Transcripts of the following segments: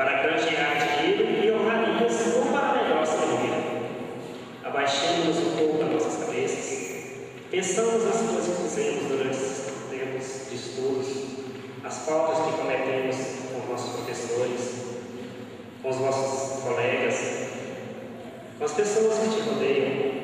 para granjear dinheiro e honrarias ou para negócio da vida. Abaixemos um pouco as nossas cabeças, pensamos nas coisas que fizemos durante esses tempos de estudos, as faltas que cometemos com os nossos professores, com os nossos colegas, com as pessoas que te rodeiam.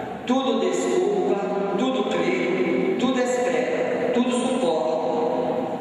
Tudo desculpa, tudo crê, tudo espera, tudo suporta.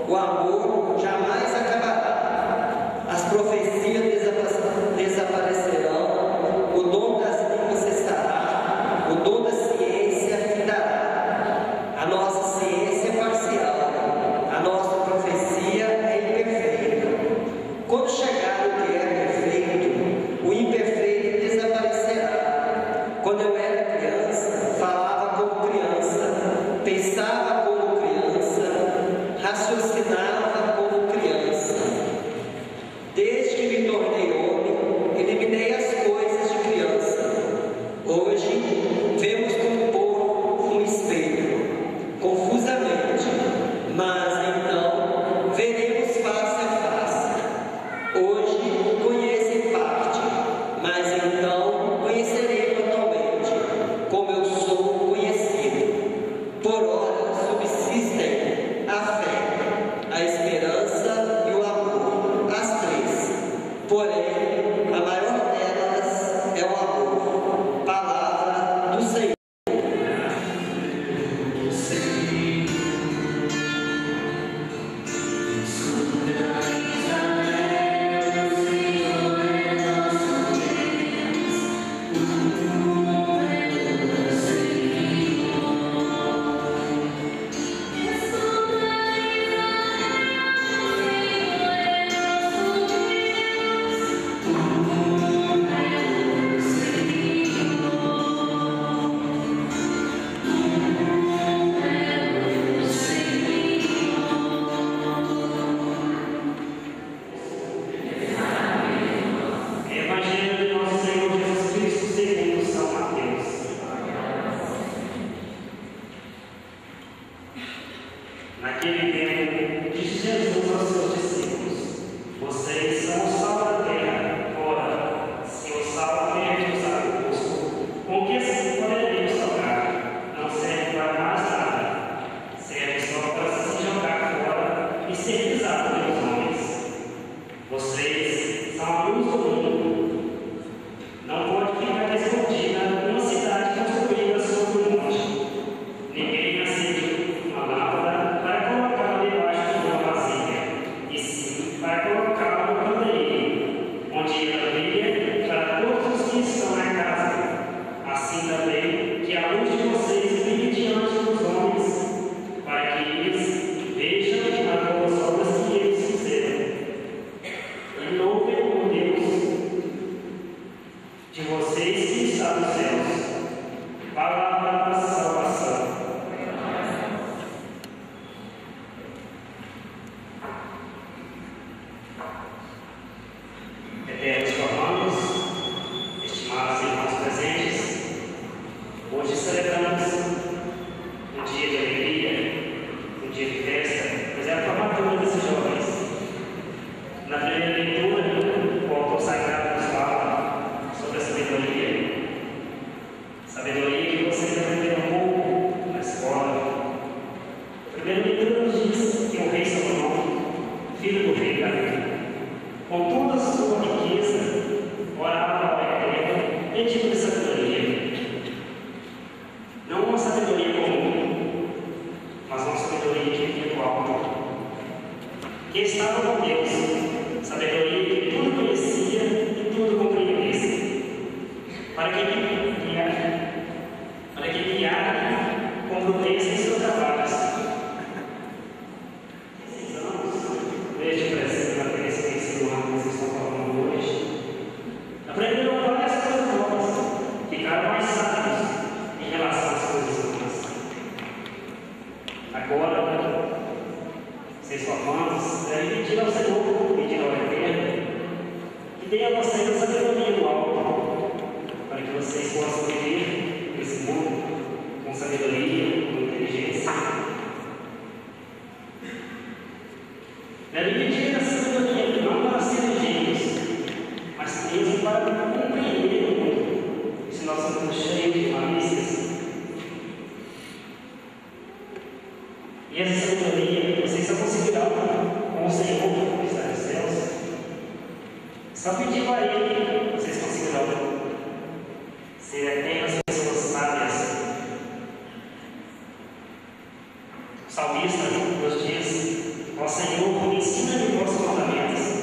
raciocinava como criança. Desde que me tornei homem, eliminei as coisas de criança. Hoje, vemos como por um espelho, confusamente, mas então veremos face a face. Hoje conheço em parte, mas então conhecerei totalmente, como eu sou conhecido. Por ora subsistem a fé, a esperança e o amor, as três. Porém, a maior delas é o amor. Palavra do Senhor. Naquele tempo, disse Jesus aos seus discípulos: vocês são o sal da terra. Ora, se o sal perde o sabor gosto, com que se poderia salgar? Não serve para mais nada. Serve só para se jogar fora e ser pisado pelos homens. Vocês são a luz do mundo. Não pode ficar escondida uma cidade construída sobre um monte. Ninguém acende uma lâmpada para colocá-la debaixo de uma vasilha, e sim para colocá-la no candeeiro, onde ela brilha para todos os que estão na casa. Assim também que a luz de vocês brilhe diante dos homens, para que eles vejam as boas obras que eles fizeram e louvem o Deus de vocês que está nos céus. Palavra da salvação. Eternos irmãos, estimados irmãos presentes, hoje celebramos um dia de alegria, um dia de festa, pois é a formatura desses jovens. Na primeira leitura, o autor sagrado nos fala sobre a sabedoria. Sabedoria que vocês aprenderam um pouco na escola. A primeira leitura nos diz que o rei Salomão, filho do rei Davi, com toda a sua riqueza, orava ao Eterno pedindo sabedoria. Não uma sabedoria comum, mas uma sabedoria que vinha do alto, que estava com Deus, sabedoria que tudo conhecia e tudo compreendesse, para que guiara com prudência em seus trabalhos. Veja presente na experiência do ano que vocês estão falando hoje. Aprenderam várias coisas novas, ficaram mais sábios em relação às coisas humanas. Agora, vocês formandos devem pedir ao Senhor, pedir ao Eterno, que dê a vocês a sabedoria do alto, para que vocês possam viver nesse mundo com sabedoria, com inteligência. Devem pedir essa sabedoria não para serem gênios, mas mesmo para compreender o mundo, esse nosso mundo cheio de malícias. E essa sabedoria vocês só conseguirão com o Senhor que está nos céus. Só pedindo a Ele, vocês conseguirão ser apenas pessoas sábias. O salmista nos diz: ó Senhor, ensina-me os vossos mandamentos.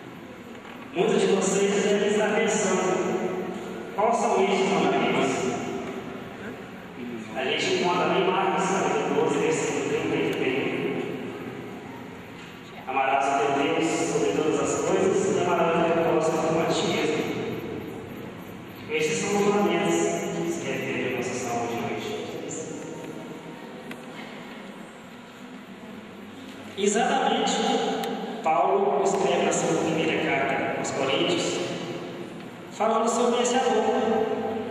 Muitos de vocês devem estar pensando: quais são estes mandamentos? Exatamente, Paulo escreve na sua primeira carta aos Coríntios, falando sobre esse amor.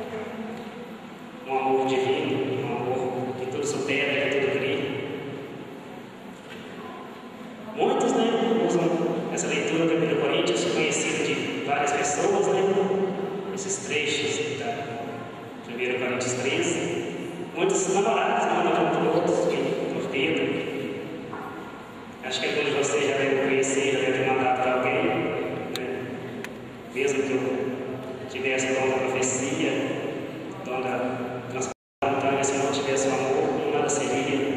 Um amor divino, um amor que tudo supera, que tudo crê. Muitos, usam essa leitura do 1 Coríntios, conhecida de várias pessoas, esses trechos da 1 Coríntios 13. Muitos namorados mandam para outros, por Pedro. Acho que alguns de vocês já devem conhecer, já devem ter mandado para alguém, mesmo que eu tivesse dom da profecia, dom da transparência, se não tivesse um amor, nada seria.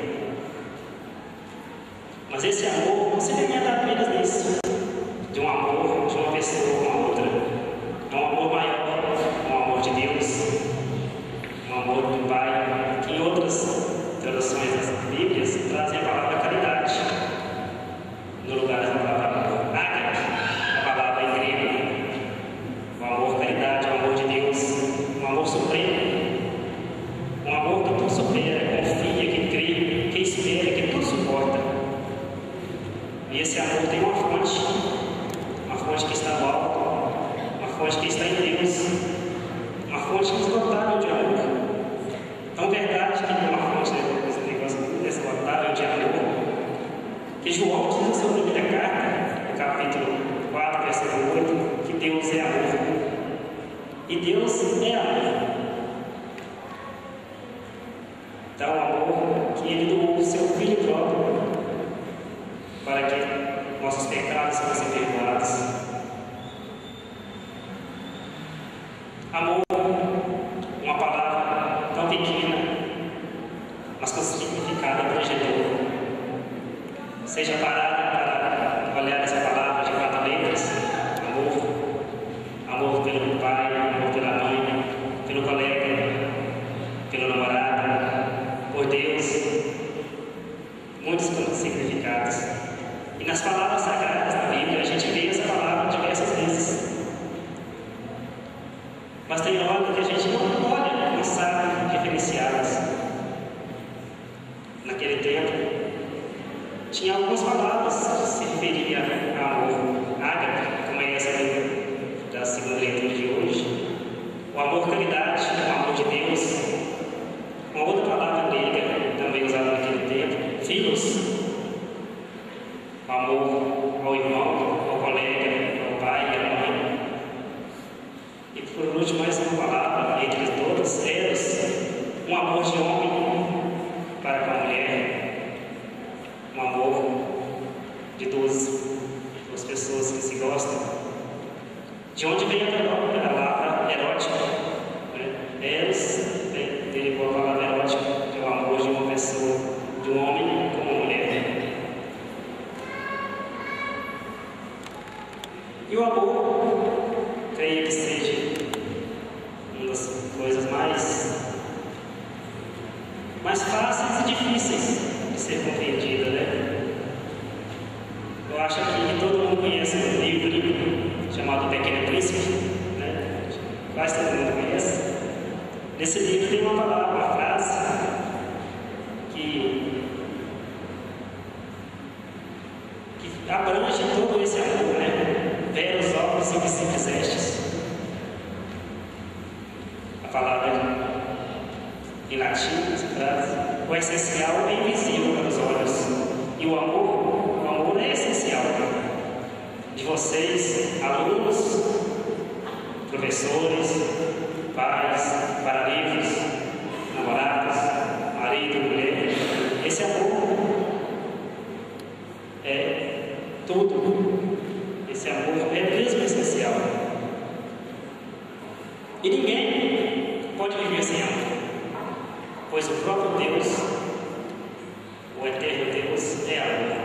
Mas esse amor não se limita apenas nisso, de um amor de uma pessoa com a outra. É um amor maior, um amor de Deus, um amor do Pai, que em outras traduções das Bíblias trazem a palavra caridade. No lugar da palavra ágape, a palavra em grego, o amor caridade, o amor de Deus, um amor supremo, um amor que tudo supera, confia, que crê, que espera, que tudo suporta. E esse amor tem uma fonte que está no alto, uma fonte que está em Deus, uma fonte inesgotável de amor. Tão verdade que tem uma fonte inesgotável de amor, que João diz na sua primeira carta, no capítulo 4, versículo 8, que Deus é amor. E Deus é amor. Então, o amor que Ele doou o seu Filho próprio para que nossos pecados fossem perdoados. Amor, uma palavra tão pequena, mas com significado abrangedor. Seja parada para olhar essa palavra de 4 letras: amor pelo pai, amor pela mãe, pelo colega, pelo namorado, por Deus. Muitos significados. E nas palavras sagradas da Bíblia, a gente vê essa palavra diversas vezes. Mas tem hora que a gente não olha, não sabe diferenciá-las. Naquele tempo, tinha algumas palavras que se referiam a amor. Ágape, como é essa da segunda leitura de hoje. O amor caridade, o amor de Deus. Uma outra palavra grega, também usada naquele tempo. Filhos. O amor ao irmão, ao colega, ao pai e à mãe. E por último, mais uma palavra entre todos, eros. Um amor de homem para com a mulher. Um amor de duas pessoas que se gostam. De onde vem a palavra erótica? Eros derivou a palavra erótica, que é o amor de uma pessoa, de um homem com uma mulher. E o amor, creio que seja uma das coisas mais fáceis e difíceis de ser compreendida, Eu acho que todo mundo conhece um livro chamado Pequeno Príncipe, Quase todo mundo conhece. Nesse livro tem uma palavra, uma frase que abrange todo esse amor, Vera os óculos e o que se fizestes. A palavra em latim, essa frase: o essencial é invisível para os olhos. E o amor é essencial. De vocês, alunos, professores, pais, paralíticos, namorados, marido, mulher, esse amor é tudo. Esse amor é mesmo essencial. E ninguém pode viver sem amor, pois o próprio Deus, o eterno Deus, é amor.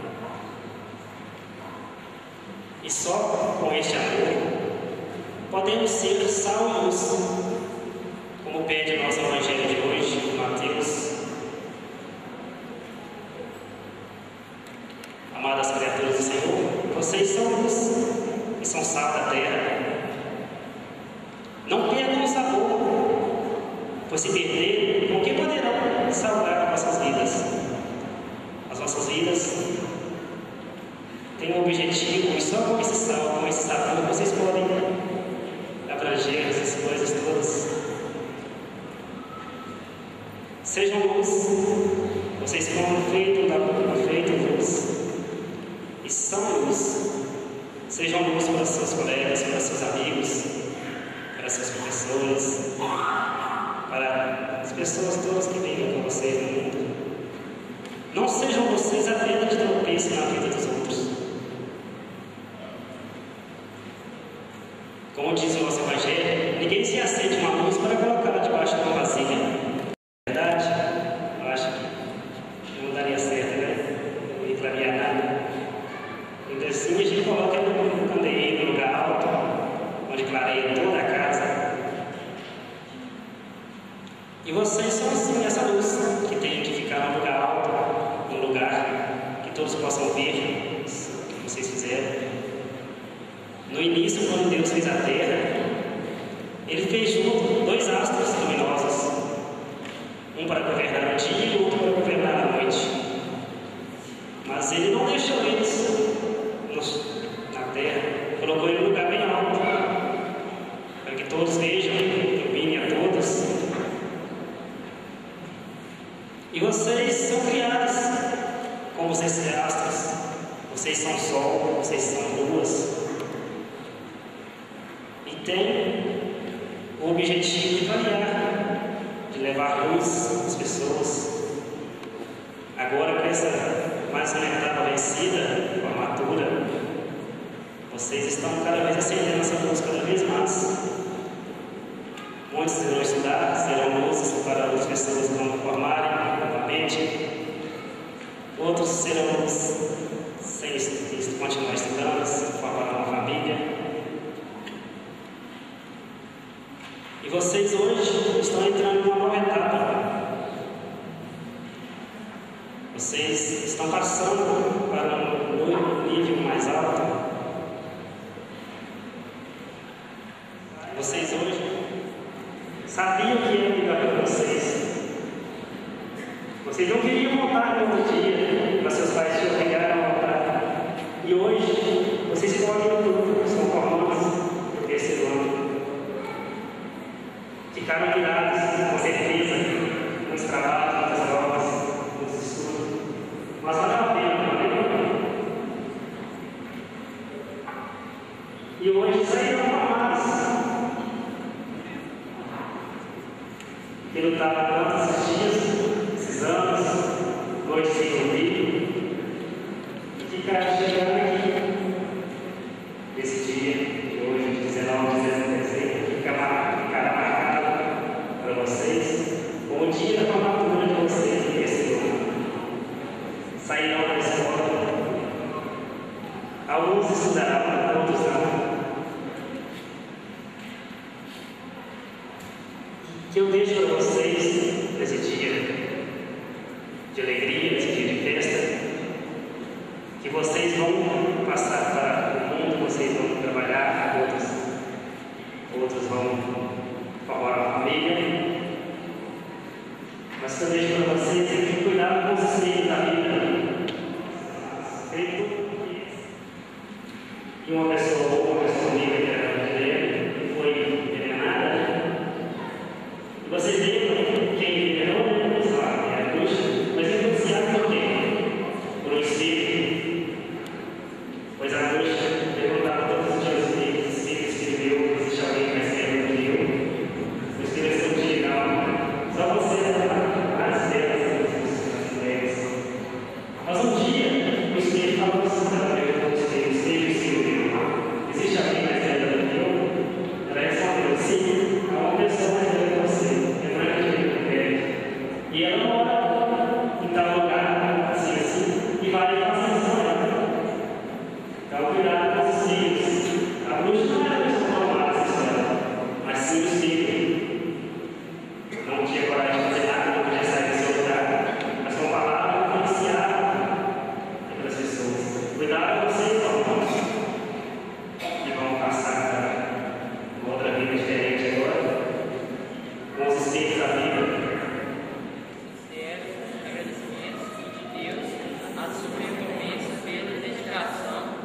E só com este amor podemos ser sal e luz, como pede o nosso Evangelho de hoje, Mateus. Amadas criaturas do Senhor, vocês são luz e são sal da terra. Não percam o sabor, pois se perderem, com que poderão salvar as vossas vidas? As vossas vidas tem um objetivo, e só com esse salmo, com esse sabor, vocês podem abranger essas coisas todas. Sejam luz, vocês foram feitos luz, e são luz. Sejam luz para seus colegas, para seus amigos, para seus professores, para as pessoas todas que vivem com vocês no mundo. Não sejam vocês a pedra de tropeço na vida dos outros. Como diz o nosso Evangelho, ninguém se acende uma luz para colocá-la debaixo de uma vasilha. Verdade? Eu acho que não daria certo, né? Não entraria nada. Então assim a gente coloca no candeeiro, no lugar alto, onde clareia toda a casa. E vocês são assim, essa luz que tem que ficar no lugar alto, num lugar que todos possam ver isso que vocês fizeram. No início, quando Deus fez a terra, Ele fez junto dois astros luminosos, um para governar o dia e o outro para governar a noite. Mas Ele não deixou eles na terra, colocou ele num lugar bem alto, para que todos vejam, ilumine a todos. E vocês são criados como esses astros, vocês são sol, vocês são luas, e tem o objetivo de clarear, de levar luz às pessoas. Agora, com essa mais uma etapa vencida, formatura, vocês estão cada vez acendendo essa luz cada vez mais. Muitos irão estudar, serão luzes para as pessoas que vão formarem novamente. Outros serão luzes sem continuar estudando, formarem uma família. E vocês hoje estão entrando numa nova etapa. Vocês estão passando para um nível mais alto. Vocês hoje sabiam que ia ligar para vocês. Vocês não queriam voltar no outro dia, mas seus pais te obrigaram a voltar. E hoje vocês podem tudo, estão formados no terceiro ano. Ficaram virados, com certeza, nos trabalhos, nas provas, nos estudos. Mas valeu a pena, não. E hoje saíram formados. Que lutaram todos esses dias, esses anos, noites sem dormir, e ficaram chegando aqui, nesse dia de hoje, 19 de dezembro, ficará marcado para vocês, o dia da formatura de vocês no terceiro ano. Sairão da escola, alguns estudarão, outros não. Que eu deixo para vocês nesse dia de alegria, nesse dia de festa, que vocês vão passar para o mundo, vocês vão trabalhar, outros vão formar uma família, mas que eu deixo para vocês é que cuidar com os espíritos da vida. E uma pessoa amiga que era brasileira foi envenenada. E vocês lembram quem envenenou? Sabe, é a bruxa, mas influenciado por quem? Por um espírito. Pois a bruxa perguntava todos os dias os espíritos que viu, existe alguém mais sério do que eu? O espírito respondia, não, só você era mais sério das ideias. Mas um dia o espírito falou assim, existe alguém mais velho do que eu? Ela respondeu, sim, há uma pessoa mais velha que você, é branca de pele. E ela mora em tal lugar, assim, e vai fazer isso com ela. Então, cuidado com os espíritos. A bruxa não era a pessoa normal dessa história, mas sim o espírito. Não tinha coragem de fazer nada, não podia sair do seu lugar, mas com palavra influenciava as pessoas. Cuidado com vocês, irmãos. Passar para uma outra vida diferente agora, com os espíritos da vida. Agradecimento de Deus, a sua recompensa pela dedicação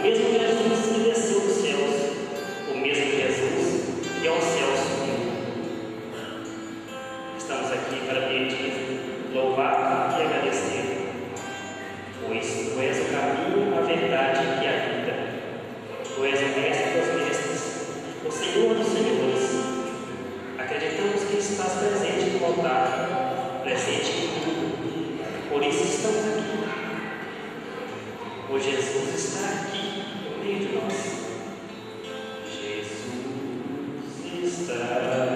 mesmo Jesus que desceu dos céus, o mesmo Jesus que ao céu subiu. Estamos aqui para pedir, louvar e agradecer, pois Tu és o caminho, a verdade e a vida. Tu és o mestre dos mestres, o Senhor dos senhores. Acreditamos que estás presente no altar, presente em tudo. Por isso estamos aqui. O Jesus está aqui no meio de nós. Jesus está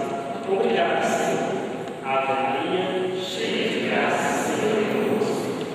Obrigado, Senhor. Ave Maria, cheia de graça, Senhor é convosco.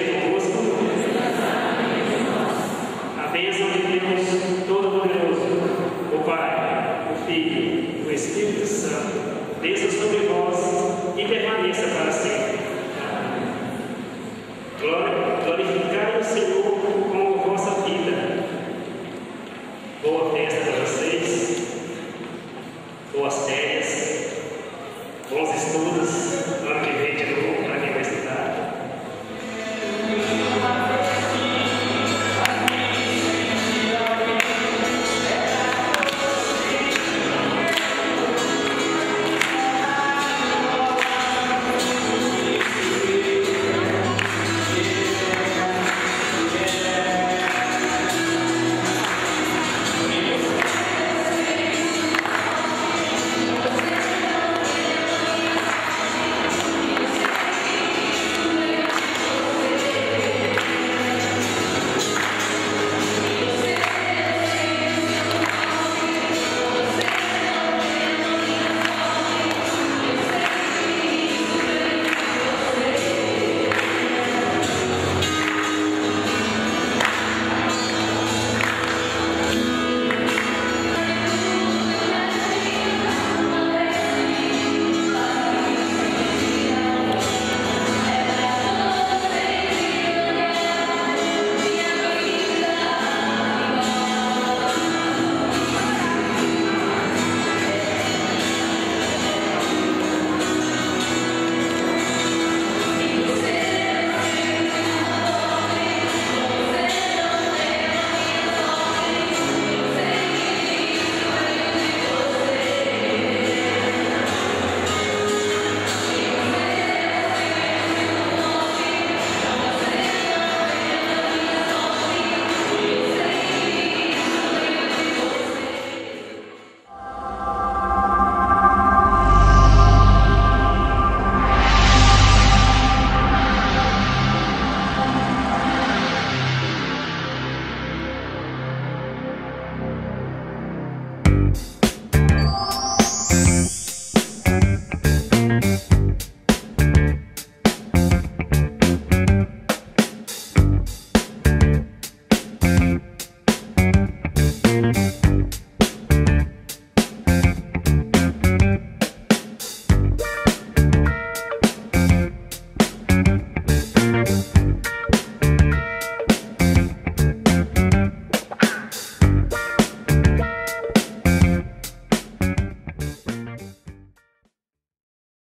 esteja convosco. A bênção de Deus Todo-Poderoso, o Pai, o Filho, o Espírito Santo, desça sobre vós e permaneça para sempre.